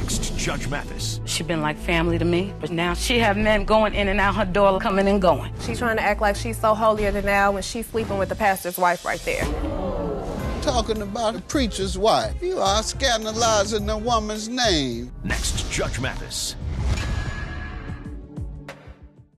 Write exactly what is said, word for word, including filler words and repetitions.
Next, Judge Mathis. She been like family to me, but now she have men going in and out her door, coming and going. She's trying to act like she's so holier than thou when she's sleeping with the pastor's wife right there. Talking about a preacher's wife. You are scandalizing a woman's name. Next, Judge Mathis.